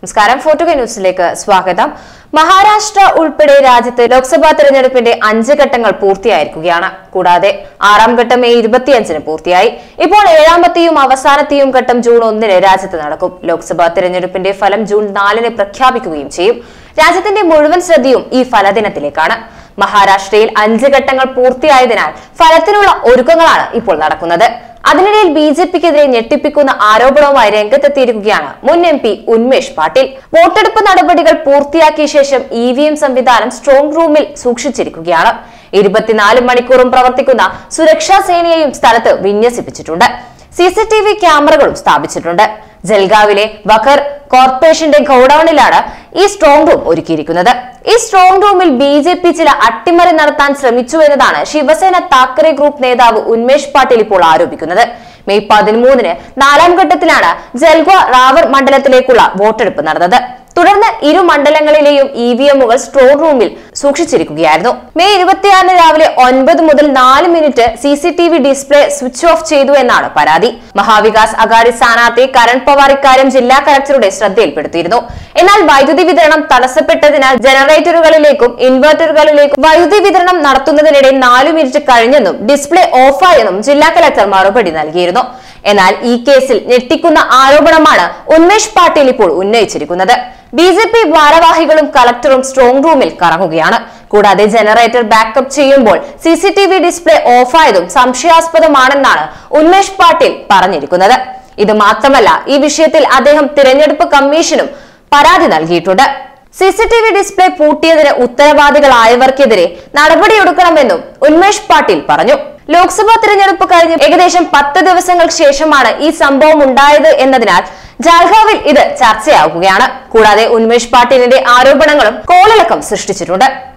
നമസ്കാരം ഫോർട്ടുഗ ന്യൂസിലേക്ക് സ്വാഗതം. മഹാരാഷ്ട്ര ഉൾപ്പെടെ രാജ്യത്ത് ലോക്സഭാ തെരഞ്ഞെടുപ്പിന്റെ 5 ഘട്ടങ്ങൾ പൂർത്തിയായിരിക്കുകയാണ്. കൂടാതെ 6ാം ഘട്ടം മെയ് 25-ന് പൂർത്തിയായി. ഇപ്പോൾ 7ാമത്തെയും അവസാനത്തെയും ഘട്ടം ജൂൺ 1-ന് രാജ്യത്ത് നടക്കും. ലോക്സഭാ തെരഞ്ഞെടുപ്പിന്റെ ഫലം ജൂൺ 4-ന് പ്രഖ്യാപിക്കുകയും ചെയ്യും. രാജ്യത്തിന്റെ മുഴുവൻ ശ്രദ്ധയും ഈ ഫലദിനത്തിലേക്കാണ്. മഹാരാഷ്ട്രയിൽ 5 ഘട്ടങ്ങൾ പൂർത്തിയായതിനാൽ ഫലത്തിനുള്ള ഒരുക്കങ്ങളാണ് ഇപ്പോൾ നടക്കുന്നത്. അതിനിടയിൽ ബിജെപിക്കെതിരെ ഞെട്ടിപ്പിക്കുന്ന ആരോപണവുമായി രംഗത്തെത്തിയിരിക്കുകയാണ് മുൻ MP ഉന്മേഷ് പാട്ടീൽ. വോട്ടെടുപ്പ് നടപടികൾ പൂർത്തിയാക്കിയ ശേഷം EVM സംവിധാനം സ്ട്രോങ് റൂമിൽ സൂക്ഷിച്ചിരിക്കുകയാണ്. 24 മണിക്കൂറും പ്രവർത്തിക്കുന്ന സുരക്ഷാ സേനയെയും സ്ഥലത്ത് വിന്യസിപ്പിച്ചിട്ടുണ്ട്. CCTV ക്യാമറകളും സ്ഥാപിച്ചിട്ടുണ്ട്. ജൽഗാവിലെ വഖർ കോർപ്പറേഷന്റെ ഗോഡൌണിലാണ് ഈ സ്ട്രോങ് റൂം ഒരുക്കിയിരിക്കുന്നത്. ഈ സ്ട്രോങ് റൂമിൽ BJP ചില അട്ടിമറി നടത്താൻ ശ്രമിച്ചു എന്നതാണ് ശിവസേന താക്കറെ ഗ്രൂപ്പ് നേതാവ് ഉന്മേഷ് പാട്ടീൽ ഇപ്പോൾ ആരോപിക്കുന്നത്. മെയ് 13-ന് 4ാം ഘട്ടത്തിലാണ് ജൽഗ റാവർ മണ്ഡലത്തിലേക്കുള്ള വോട്ടെടുപ്പ് നടന്നത്. തുടർന്ന് ഇരു മണ്ഡലങ്ങളിലെയും EVMകൾ സ്ട്രോങ് റൂമിൽ സൂക്ഷിച്ചിരിക്കുകയായിരുന്നു. മെയ് 26-ന് രാവിലെ 9 മുതൽ 4 minute CCTV display switch off ചെയ്തു എന്നാണ് പരാതി. മഹാവികാസ് അഘാടി സ്ഥാനാർത്ഥി കരൺ പവാർ ഇക്കാര്യം ജില്ലാ കലക്ടറുടെ ശ്രദ്ധയിൽപ്പെടുത്തിയിരുന്നു. എന്നാൽ വൈദ്യുതി വിതരണം തടസ്സപ്പെട്ടതിനാൽ ജനറേറ്ററുകളിലേക്കും ഇൻവെർട്ടറുകളിലേക്കും വൈദ്യുതി വിതരണം നടത്തുന്നതിനിടെ 4 മിനിറ്റ് കഴിഞ്ഞെന്നും ഡിസ്പ്ലേ ഓഫായെന്നും ജില്ലാ കലക്ടർ മറുപടി നൽകിയിരുന്നു. എന്നാൽ ഈ കേസിൽ ഞെട്ടിക്കുന്ന ആരോപണമാണ് ഉന്മേഷ് പാട്ടീൽ ഇപ്പോൾ ഉന്നയിച്ചിരിക്കുന്നത്. BJP ഭാരവാഹികളും കളക്ടറും സ്ട്രോങ് റൂമിൽ കറങ്ങുകയാണ്. കൂടാതെ ജനറേറ്റർ ബാക്കപ്പ് ചെയ്യുമ്പോൾ CCTV ഡിസ്പ്ലേ ഓഫായതും സംശയാസ്പദമാണെന്നാണ് ഉന്മേഷ് പാട്ടീൽ പറഞ്ഞിരിക്കുന്നത്. ഇത് മാത്രമല്ല, ഈ വിഷയത്തിൽ അദ്ദേഹം തിരഞ്ഞെടുപ്പ് കമ്മീഷനും പരാതി നൽകിയിട്ടുണ്ട്. CCTV ഡിസ്പ്ലേ പൂട്ടിയതിന് ഉത്തരവാദികളായവർക്കെതിരെ നടപടിയെടുക്കണമെന്നും ഉന്മേഷ് പാട്ടീൽ പറഞ്ഞു. ലോക്സഭാ തിരഞ്ഞെടുപ്പ് കഴിഞ്ഞ് ഏകദേശം 10 ദിവസങ്ങൾക്ക് ശേഷമാണ് ഈ സംഭവം ഉണ്ടായത് എന്നതിനാൽ ജാൽഗാവിൽ ഇത് ചർച്ചയാവുകയാണ്. കൂടാതെ ഉന്മേഷ് പാട്ടീലിന്റെ ആരോപണങ്ങളും കോളിളക്കം സൃഷ്ടിച്ചിട്ടുണ്ട്.